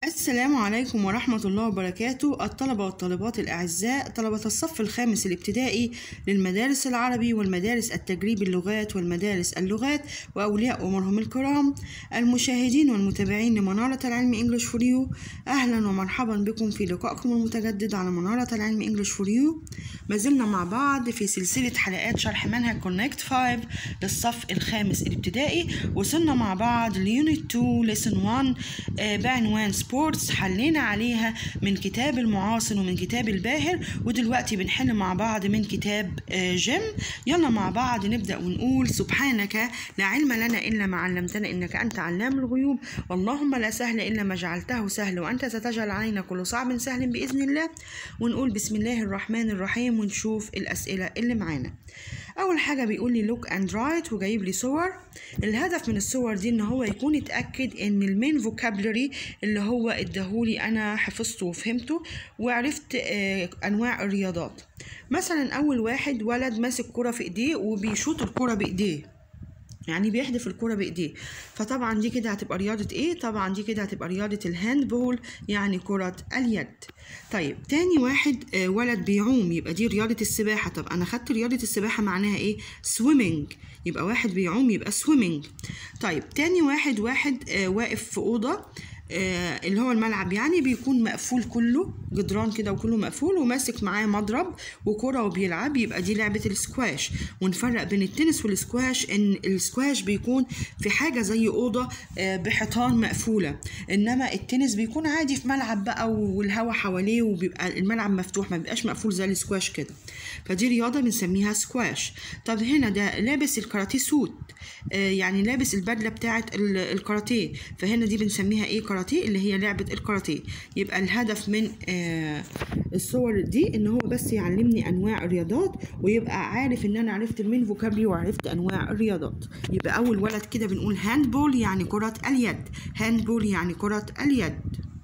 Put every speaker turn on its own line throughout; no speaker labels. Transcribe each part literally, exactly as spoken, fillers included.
السلام عليكم ورحمة الله وبركاته. الطلبة والطالبات الأعزاء، طلبة الصف الخامس الابتدائي للمدارس العربي والمدارس التجريب اللغات والمدارس اللغات وأولياء أمورهم الكرام، المشاهدين والمتابعين لمنارة العلم إنجلش فور يو، أهلا ومرحبا بكم في لقائكم المتجدد على منارة العلم إنجلش فور يو. ما زلنا مع بعض في سلسلة حلقات شرح منهج كونكت خمسة للصف الخامس الابتدائي. وصلنا مع بعض ليونت اتنين ليسن واحد آه بعنوان سبورتس، حلينا عليها من كتاب المعاصر ومن كتاب الباهر، ودلوقتي بنحل مع بعض من كتاب آه جيم. يلا مع بعض نبدأ ونقول: سبحانك لا علم لنا إلا ما علمتنا إنك أنت علام الغيوب، اللهم لا سهل إلا ما جعلته سهل، وأنت ستجعل علينا كل صعب سهل بإذن الله. ونقول بسم الله الرحمن الرحيم ونشوف الأسئلة اللي معانا. أول حاجة بيقول لي look and write وجايب لي صور. الهدف من الصور دي إن هو يكون يتأكد إن المين vocabulary اللي هو اداهولي أنا حفظته وفهمته وعرفت آه أنواع الرياضات. مثلا أول واحد ولد ماسك كرة في إيديه وبيشوط الكرة بإيديه، يعني بيحدف الكرة بإيديه، فطبعا دي كده هتبقى رياضة إيه؟ طبعا دي كده هتبقى رياضة الهاند بول، يعني كرة اليد. طيب تاني واحد آه ولد بيعوم، يبقى دي رياضة السباحة. طب أنا خدت رياضة السباحة معناها إيه؟ swimming، يبقى واحد بيعوم يبقى swimming. طيب تاني واحد واحد آه واقف في أوضة آه اللي هو الملعب، يعني بيكون مقفول كله، جدران كده وكله مقفول، وماسك معاه مضرب وكرة وبيلعب، يبقى دي لعبة السكواش. ونفرق بين التنس والسكواش ان السكواش بيكون في حاجة زي أوضة آه بحيطان مقفولة، انما التنس بيكون عادي في ملعب بقى والهواء حواليه وبيبقى الملعب مفتوح، ما بيبقاش مقفول زي السكواش كده، فدي رياضة بنسميها سكواش. طب هنا ده لابس الكاراتيه سوت، آه يعني لابس البدلة بتاعة الكاراتيه، فهنا دي بنسميها ايه؟ كاراتيه، اللي هي لعبة الكاراتيه. يبقى الهدف من آه الصور دي ان هو بس يعلمني انواع الرياضات، ويبقى عارف ان انا عرفت المين فوكابلي وعرفت انواع الرياضات. يبقى اول ولد كده بنقول هاند بول يعني كرة اليد، هاند بول يعني كرة اليد.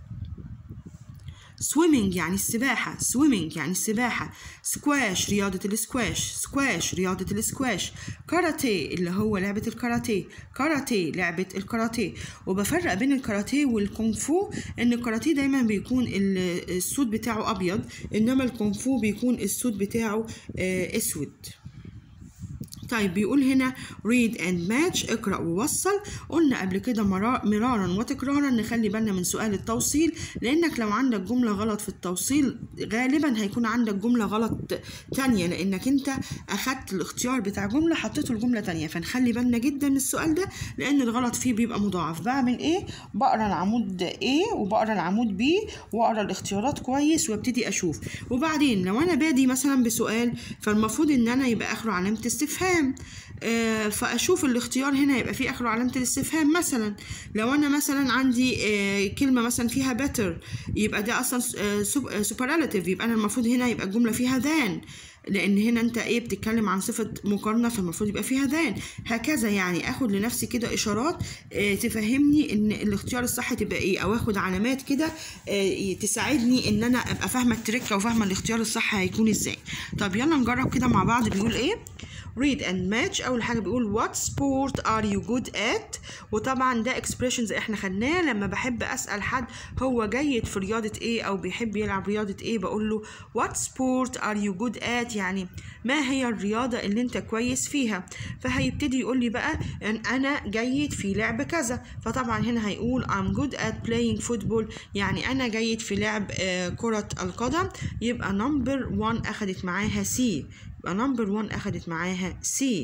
swimming يعني السباحة، swimming يعني السباحة. سكواش رياضة السكواش، سكواش رياضة السكواش. كاراتيه اللي هو لعبة الكاراتيه، كاراتيه لعبة الكاراتيه. وبفرق بين الكاراتيه والكونغ فو، ان الكاراتيه دايما بيكون السود بتاعه ابيض، انما الكونغ فو بيكون السود بتاعه اسود. طيب بيقول هنا read and match، اقرأ ووصل. قلنا قبل كده مرارا وتكرارا نخلي بالنا من سؤال التوصيل، لانك لو عندك جملة غلط في التوصيل غالبا هيكون عندك جملة غلط تانية، لانك انت اخدت الاختيار بتاع جملة حطيته لجملة تانية، فنخلي بالنا جدا من السؤال ده لان الغلط فيه بيبقى مضاعف. بعمل ايه؟ بقرا العمود A وبقرا العمود B واقرا الاختيارات كويس وابتدي اشوف، وبعدين لو انا بادي مثلا بسؤال فالمفروض ان انا يبقى اخره علامة استفهام، آه فاشوف الاختيار هنا يبقى فيه اخره علامه الاستفهام. مثلا لو انا مثلا عندي آه كلمه مثلا فيها better، يبقى ده اصلا آه superlative، يبقى انا المفروض هنا يبقى الجمله فيها than، لان هنا انت ايه بتتكلم عن صفه مقارنه، فالمفروض يبقى فيها than. هكذا يعني اخد لنفسي كده اشارات آه تفهمني ان الاختيار الصح تبقى ايه، او اخد علامات كده آه تساعدني ان انا ابقى فاهمه التركه وفاهمه الاختيار الصح هيكون ازاي. طب يلا نجرب كده مع بعض. بيقول ايه؟ read and match. أول حاجة بيقول what sport are you good at، وطبعا ده expressions احنا خدناه لما بحب أسأل حد هو جيد في رياضة ايه أو بيحب يلعب رياضة ايه، بقول له what sport are you good at، يعني ما هي الرياضة اللي انت كويس فيها. فهيبتدي يقول لي بقى ان أنا جيد في لعب كذا، فطبعا هنا هيقول I'm good at playing football، يعني أنا جيد في لعب آه كرة القدم، يبقى number one أخدت معاها C، يبقى نمبر واحد أخدت معاها سي.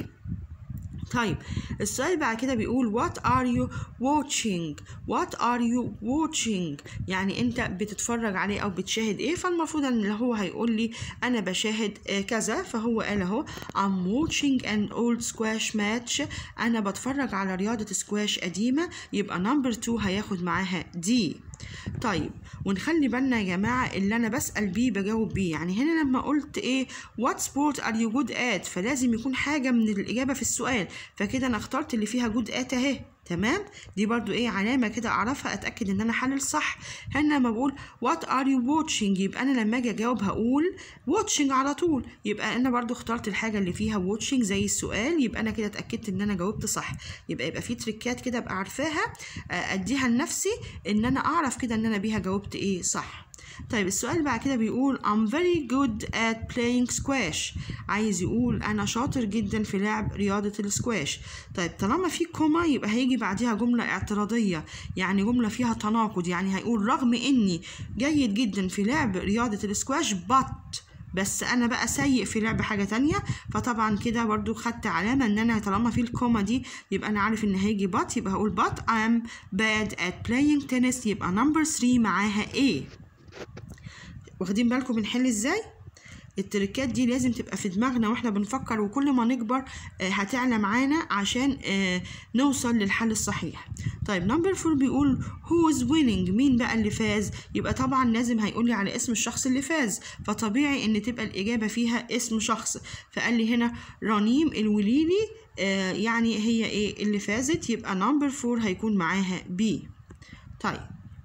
طيب السؤال بعد كده بيقول what are you watching، what are you watching يعني انت بتتفرج عليه او بتشاهد ايه، فالمفروض ان هو هيقول لي انا بشاهد كذا، فهو قال اهو I'm watching an old squash match، انا بتفرج على رياضة سكواش قديمة، يبقى نمبر اتنين هياخد معاها دي. طيب ونخلي بالنا يا جماعة اللي أنا بسأل بيه بجاوب بيه، يعني هنا لما قلت إيه what sport are you good at، فلازم يكون حاجة من الإجابة في السؤال، فكده أنا اخترت اللي فيها good at أهي، تمام؟ دي برضو ايه علامة كده اعرفها اتأكد ان انا حلل صح. هنا لما بقول what are you watching يبقى انا لما اجي اجاوب هقول watching على طول، يبقى انا برضو اخترت الحاجة اللي فيها watching زي السؤال، يبقى انا كده اتأكدت ان انا جاوبت صح. يبقى يبقى في تريكات كده ابقى عارفاها اديها لنفسي ان انا اعرف كده ان انا بيها جاوبت ايه صح. طيب السؤال بعد كده بيقول I'm very good at playing squash، عايز يقول أنا شاطر جدا في لعب رياضة السكواش. طيب طالما في كوما يبقى هيجي بعدها جملة اعتراضية، يعني جملة فيها تناقض، يعني هيقول رغم إني جيد جدا في لعب رياضة السكواش but بس أنا بقى سيء في لعب حاجة تانية. فطبعا كده برضو خدت علامة إن أنا طالما في الكوما دي يبقى أنا عارف إن هيجي but، يبقى هقول but I'm bad at playing tennis، يبقى number three معاها A. واخدين بالكم بنحل ازاي؟ التركات دي لازم تبقى في دماغنا واحنا بنفكر، وكل ما نكبر آه هتعلى معانا عشان آه نوصل للحل الصحيح. طيب نمبر فور بيقول who is winning، مين بقى اللي فاز؟ يبقى طبعا لازم هيقول لي على اسم الشخص اللي فاز، فطبيعي ان تبقى الاجابه فيها اسم شخص. فقال لي هنا رنيم الوليلي آه يعني هي ايه اللي فازت، يبقى نمبر فور هيكون معاها بي. طيب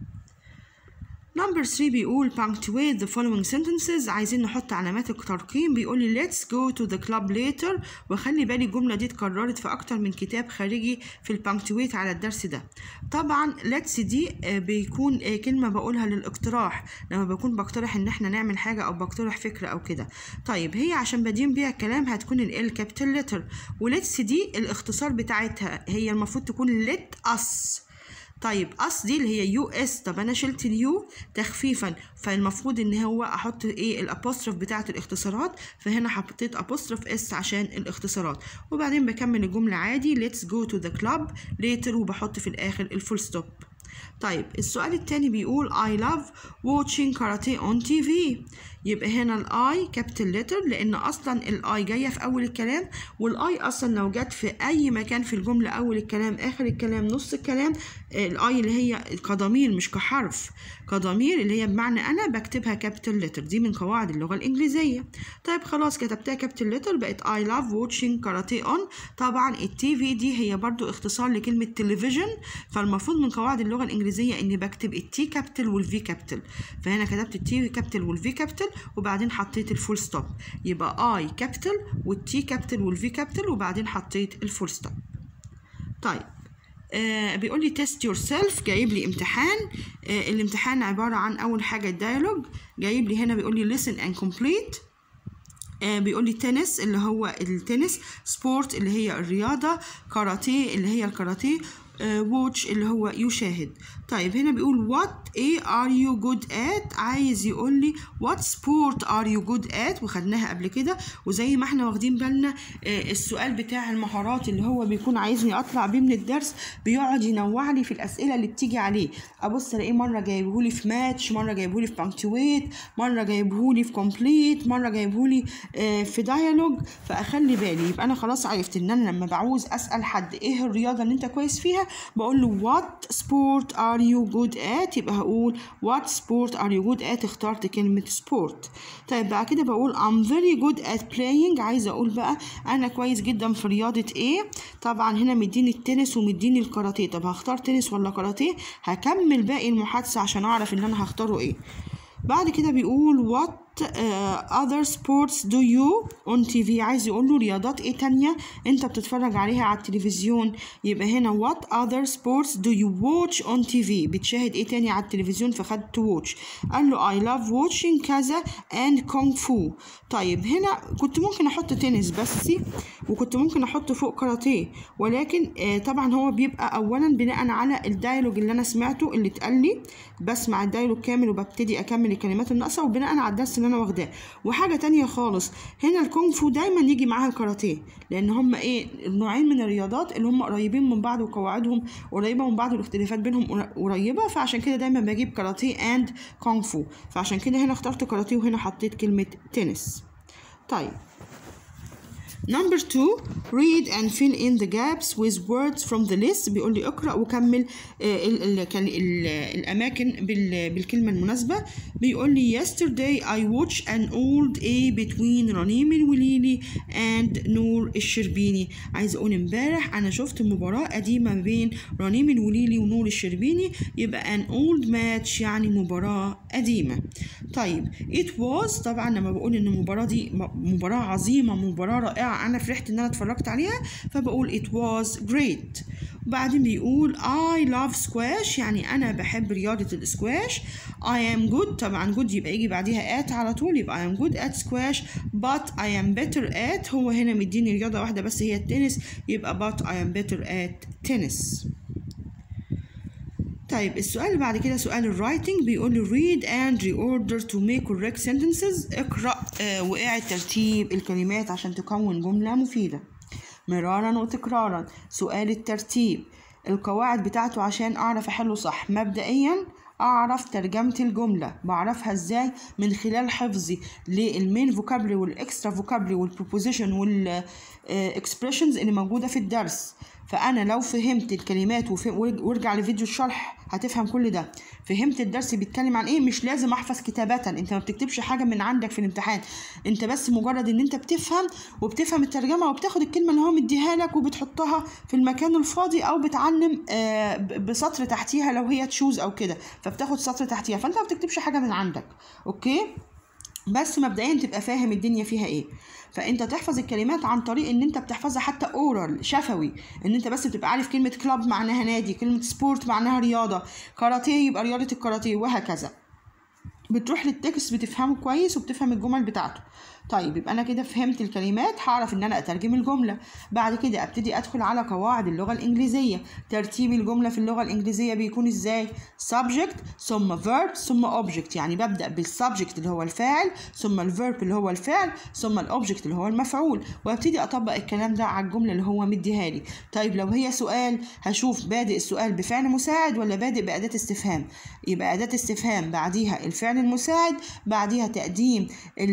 نمبر ثري بيقول punctuate the following sentences، عايزين نحط علامات الترقيم. بيقول لي let's go to the club later، وخلي بالي الجملة دي اتكررت في أكتر من كتاب خارجي في البانكتويت على الدرس ده. طبعا let's دي بيكون كلمة بقولها للاقتراح لما بكون بقترح إن احنا نعمل حاجة أو بقترح فكرة أو كده. طيب هي عشان بدين بيها الكلام هتكون ال capital letter، وليتس دي الاختصار بتاعتها هي المفروض تكون let us. طيب اس دي اللي هي يو اس، طب انا شلت اليو تخفيفا، فالمفروض ان هو احط ايه الابوستروف بتاعه الاختصارات، فهنا حطيت ابوستروف اس عشان الاختصارات، وبعدين بكمل الجمله عادي let's go to the club later وبحط في الاخر الفول ستوب. طيب السؤال التاني بيقول I love watching karate on تي في، يبقى هنا الاي كابيتال لتر لان اصلا الاي جايه في اول الكلام، والاي اصلا لو جت في اي مكان في الجمله اول الكلام اخر الكلام نص الكلام، الاي اللي هي كضمير مش كحرف، كضمير اللي هي بمعنى انا بكتبها كابيتال لتر، دي من قواعد اللغه الانجليزيه. طيب خلاص كتبتها كابيتال لتر بقت I love watching karate on. طبعا التي في دي هي برضو اختصار لكلمه تلفزيون، فالمفروض من قواعد اللغه الانجليزيه اني بكتب التي كابيتال والفي كابيتال، فهنا كتبت التي كابيتال والفي كابيتال وبعدين حطيت الفول ستوب، يبقى اي كابيتال والتي كابيتال والفي كابيتال وبعدين حطيت الفول ستوب. طيب آه بيقول لي تيست يور سيلف، جايب لي امتحان. آه الامتحان عباره عن اول حاجه الديالوج، جايب لي هنا بيقول لي listen and complete. آه بيقول لي تنس اللي هو التنس، سبورت اللي هي الرياضه، كاراتيه اللي هي الكاراتيه، واتش uh, اللي هو يشاهد. طيب هنا بيقول what ايه are you good at، عايز يقول لي what sport are you good at، وخدناها قبل كده. وزي ما احنا واخدين بالنا آه السؤال بتاع المهارات اللي هو بيكون عايزني اطلع بيه من الدرس بيقعد ينوع لي في الاسئله اللي بتيجي عليه، ابص الاقيه مره جايبه لي في ماتش، مره جايبه لي في بانكتويت، مره جايبه لي في كومبليت، مره جايبه لي آه في دايالوج، فاخلي بالي. يبقى انا خلاص عرفت ان انا لما بعوز اسال حد ايه الرياضه اللي انت كويس فيها بقول له what sport are you good at، يبقى هقول what sport are you good at، اخترت كلمة sport. طيب بعد كده بقول I'm very good at playing، عايزة اقول بقى انا كويس جدا في رياضة ايه. طبعا هنا مديني التنس ومديني الكاراتيه، طب هختار تنس ولا كاراتيه؟ هكمل باقي المحادثة عشان اعرف ان انا هختاره ايه. بعد كده بيقول what uh, other sports do you on تي في، عايز يقول له رياضات ايه تانية انت بتتفرج عليها على التلفزيون، يبقى هنا what other sports do you watch on تي في، بتشاهد ايه تاني على التلفزيون، فخدت watch. قال له I love watching كذا and kung fu. طيب هنا كنت ممكن احط تنس بس، وكنت ممكن احط فوق كاراتيه، ولكن آه طبعا هو بيبقى اولا بناء على الدايلوج اللي انا سمعته اللي اتقال لي، بسمع الدايلوج كامل وببتدي اكمل الكلمات الناقصه وبناء على الدرس اللي انا واخداه. وحاجه تانية خالص هنا الكونغ فو دايما يجي معاها الكاراتيه، لان هم ايه نوعين من الرياضات اللي هم قريبين من بعض وقواعدهم قريبه من بعض والاختلافات بينهم قريبه، فعشان كده دايما بجيب كاراتيه اند كونغ فو، فعشان كده هنا اخترت كاراتيه وهنا حطيت كلمه تنس. طيب Number two, read and fill in the gaps with words from the list. بيقول لي اقرأ وكمل ال ال ال الأماكن بالكلمة المناسبة. بيقول لي yesterday I watched an old A between رنيم الوليلي and نور الشربيني. عايز أقول امبارح أنا شفت مباراة قديمة بين رنيم الوليلي ونور الشربيني، يبقى an old match يعني مباراة قديمة. طيب it was، طبعا لما بقول إن المباراة دي مباراة عظيمة مباراة رائعة أنا فرحت إن أنا اتفرجت عليها فبقول it was great. وبعدين بيقول I love squash يعني أنا بحب رياضة السكواش. I am good، طبعا good يبقى يجي بعديها at على طول، يبقى I am good at squash but I am better at، هو هنا مديني رياضة واحدة بس هي التنس، يبقى but I am better at tennis. طيب السؤال اللي بعد كده سؤال الرايتنج، بيقول لي read and reorder to make correct sentences. اقرأ آه واعد ترتيب الكلمات عشان تكون جملة مفيدة مرارا وتكرارا. سؤال الترتيب القواعد بتاعته عشان أعرف أحله صح. مبدئيا أعرف ترجمة الجملة، بعرفها إزاي؟ من خلال حفظي للمين فوكابلري والإكسترا فوكابلري والبروبوزيشن والإكسبريشنز اللي موجودة في الدرس. فأنا لو فهمت الكلمات وارجع لفيديو الشرح هتفهم كل ده. فهمت الدرس بيتكلم عن ايه، مش لازم احفظ كتابة، انت ما بتكتبش حاجة من عندك في الامتحان، انت بس مجرد ان انت بتفهم وبتفهم الترجمة وبتاخد الكلمة اللي هو مديها لك وبتحطها في المكان الفاضي او بتعلم آه بسطر تحتيها لو هي تشوز او كده، فبتاخد سطر تحتيها، فانت ما بتكتبش حاجة من عندك. اوكي، بس مبدئيا تبقى فاهم الدنيا فيها ايه. فانت تحفظ الكلمات عن طريق ان انت بتحفظها حتى اورال شفوي، ان انت بس بتبقى عارف كلمة كلاب معناها نادي، كلمة سبورت معناها رياضة، كاراتيه يبقى رياضة الكاراتيه، وهكذا. بتروح للتكست بتفهمه كويس وبتفهم الجمل بتاعته. طيب يبقى انا كده فهمت الكلمات، هعرف ان انا اترجم الجمله. بعد كده ابتدي ادخل على قواعد اللغه الانجليزيه. ترتيب الجمله في اللغه الانجليزيه بيكون ازاي؟ subject ثم verb ثم object، يعني ببدا بالسبجكت اللي هو الفاعل ثم الفيرب اللي هو الفعل ثم الاوبجكت اللي هو المفعول، وابتدي اطبق الكلام ده على الجمله اللي هو مديها لي. طيب لو هي سؤال هشوف بادئ السؤال بفعل مساعد ولا بادئ باداه استفهام. يبقى اداه استفهام بعديها الفعل المساعد، بعديها تقديم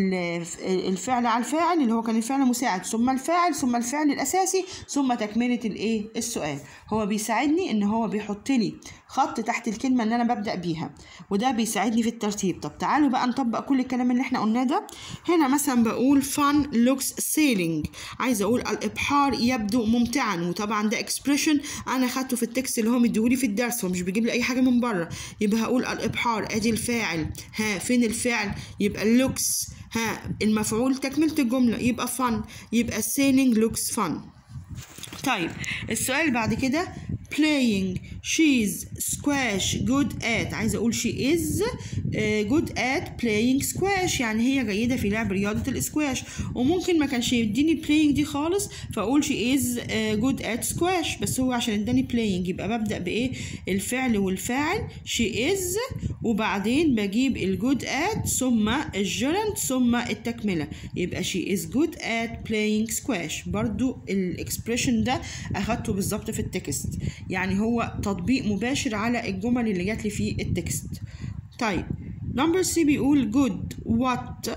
الفعل على الفاعل اللي هو كان الفعل المساعد ثم الفاعل ثم الفعل الاساسي ثم تكمله الايه السؤال. هو بيساعدني ان هو بيحط لي خط تحت الكلمه اللي انا ببدا بيها، وده بيساعدني في الترتيب. طب تعالوا بقى نطبق كل الكلام اللي احنا قلناه ده. هنا مثلا بقول fun looks sailing، عايزه اقول الابحار يبدو ممتعا، وطبعا ده اكسبريشن انا خدته في التكست اللي هو مديهولي في الدرس، هو مش بيجيب لي اي حاجه من بره. يبقى هقول الابحار، ادي الفاعل، ها فين الفعل؟ يبقى looks، ها المفعول تكملة الجملة يبقى fun، يبقى sailing looks fun. طيب السؤال اللي بعد كده playing she's squash good at، عايزة أقول she is good at playing squash يعني هي جيدة في لعب رياضة الاسكواش، وممكن ما كانش يديني playing دي خالص فأقول she is good at squash، بس هو عشان اداني playing يبقى ببدأ بإيه؟ الفعل والفاعل she is، وبعدين بجيب الجود at ثم الجيرند ثم التكملة، يبقى she is good at playing squash. برضو الاكسبريشن ده أخدته بالظبط في التكست، يعني هو تطبيق مباشر على الجمل اللي جات لي في التكست. طيب نمبر سي بيقول good what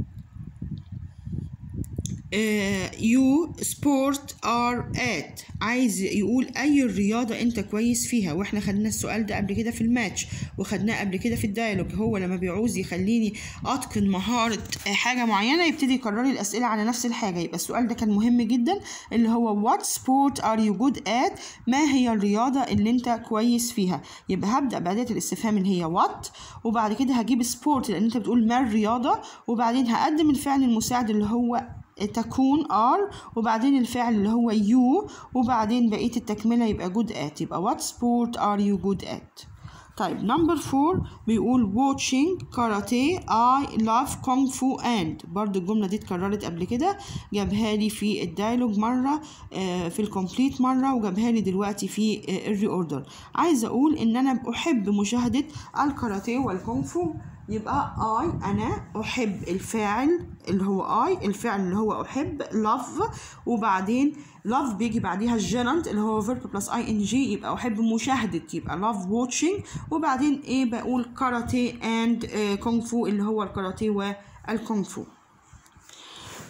يو سبورت ار ات، عايز يقول اي الرياضه انت كويس فيها، واحنا خدنا السؤال ده قبل كده في الماتش وخدناه قبل كده في الديالوج. هو لما بيعوز يخليني اتقن مهاره حاجه معينه يبتدي يكرر لي الاسئله على نفس الحاجه، يبقى السؤال ده كان مهم جدا اللي هو وات سبورت ار يو جود ات، ما هي الرياضه اللي انت كويس فيها. يبقى هبدا باداه الاستفهام اللي هي وات، وبعد كده هجيب سبورت لان انت بتقول ما الرياضه، وبعدين هقدم الفعل المساعد اللي هو تكون are، وبعدين الفعل اللي هو you، وبعدين بقية التكملة يبقى good at، يبقى what sport are you good at. طيب نمبر فور بيقول watching karate I love kung fu and، برضو الجملة دي اتكررت قبل كده، جابها لي في الديالوج مرة في الكومبليت مرة، وجابها لي دلوقتي في الري اوردر. عايزة اقول ان انا احب مشاهدة الكاراتيه والكونغ فو، يبقى I أنا أحب الفاعل اللي هو I، الفعل اللي هو أحب love، وبعدين love بيجي بعديها الجيرند اللي هو verb plus ing، يبقى أحب مشاهدة، يبقى love watching، وبعدين إيه بقول karate and كونغ فو اللي هو الكاراتيه والكونغ فو.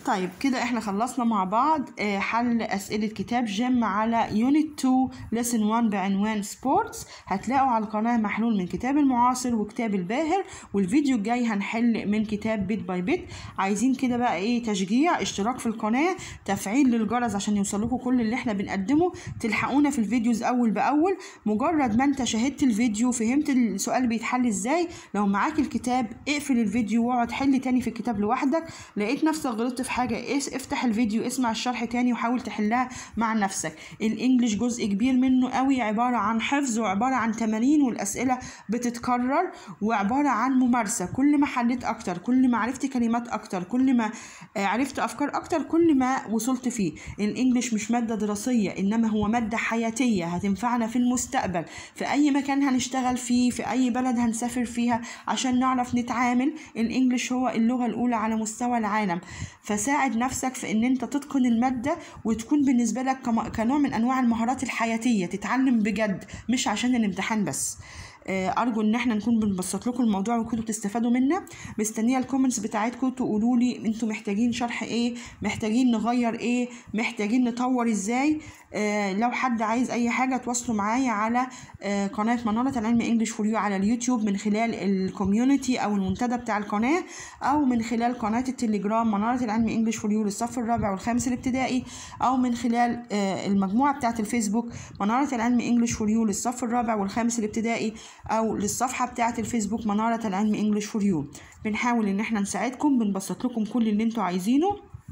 طيب كده احنا خلصنا مع بعض حل أسئلة كتاب جيم على يونت تو ليسن واحد بعنوان سبورتس. هتلاقوا على القناة محلول من كتاب المعاصر وكتاب الباهر، والفيديو الجاي هنحل من كتاب بيت باي بيت. عايزين كده بقى ايه تشجيع، اشتراك في القناة، تفعيل للجرس عشان يوصلكوا كل اللي احنا بنقدمه، تلحقونا في الفيديوز اول باول. مجرد ما انت شاهدت الفيديو فهمت السؤال بيتحل ازاي، لو معاك الكتاب اقفل الفيديو واقعد حل تاني في الكتاب لوحدك. لقيت نفسك غلطت في حاجة افتح الفيديو اسمع الشرح تاني وحاول تحلها مع نفسك. الانجليش جزء كبير منه قوي عبارة عن حفظ وعبارة عن تمارين والاسئلة بتتكرر وعبارة عن ممارسة. كل ما حليت اكتر، كل ما عرفت كلمات اكتر، كل ما عرفت افكار اكتر، كل ما وصلت فيه. الانجليش مش مادة دراسية، انما هو مادة حياتية هتنفعنا في المستقبل، في اي مكان هنشتغل فيه، في اي بلد هنسافر فيها عشان نعرف نتعامل. الانجليش هو اللغة الاولى على مستوى العالم، فساعد نفسك في ان انت تتقن المادة وتكون بالنسبة لك كنوع من انواع المهارات الحياتية، تتعلم بجد مش عشان الامتحان بس. ارجو ان احنا نكون بنبسط لكم الموضوع وكنتوا تستفادوا منا. مستنيه الكومنتس بتاعتكم تقولوا لي انتوا محتاجين شرح ايه، محتاجين نغير ايه، محتاجين نطور ازاي. آه لو حد عايز اي حاجه تواصلوا معايا على آه قناه مناره العلم انجلش فور يو على اليوتيوب من خلال الكوميونتي او المنتدى بتاع القناه، او من خلال قناه التليجرام مناره العلم انجلش فور يو للصف الرابع والخامس الابتدائي، او من خلال آه المجموعه بتاعه الفيسبوك مناره العلم انجلش فور يو للصف الرابع والخامس الابتدائي، او للصفحه بتاعه الفيسبوك مناره العلم انجلش فور يو. بنحاول ان احنا نساعدكم، بنبسط لكم كل اللي انتوا عايزينه.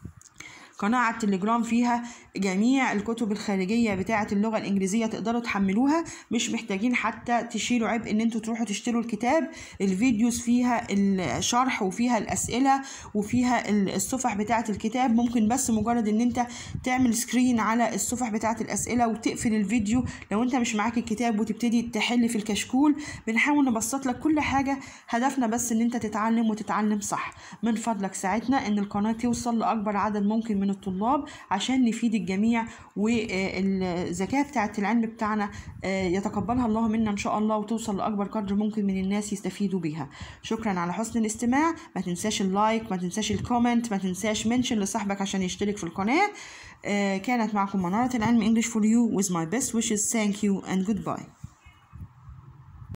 قناة على التليجرام فيها جميع الكتب الخارجية بتاعة اللغة الإنجليزية تقدروا تحملوها، مش محتاجين حتى تشيلوا عبء إن انتوا تروحوا تشتروا الكتاب. الفيديوز فيها الشرح وفيها الأسئلة وفيها الصفح بتاعة الكتاب، ممكن بس مجرد إن انت تعمل سكرين على الصفح بتاعة الأسئلة وتقفل الفيديو لو انت مش معاك الكتاب وتبتدي تحل في الكشكول. بنحاول نبسط لك كل حاجة، هدفنا بس إن انت تتعلم وتتعلم صح. من فضلك ساعدنا إن القناة توصل لأكبر عدد ممكن من الطلاب عشان نفيد الجميع، والزكاة بتاعت العلم بتاعنا يتقبلها الله منا إن شاء الله وتوصل لأكبر قدر ممكن من الناس يستفيدوا بيها. شكرا على حسن الاستماع. ما تنساش اللايك، ما تنساش الكومنت، ما تنساش منشن لصاحبك عشان يشترك في القناة. كانت معكم منارة العلم English for you with my best wishes. Thank you and goodbye.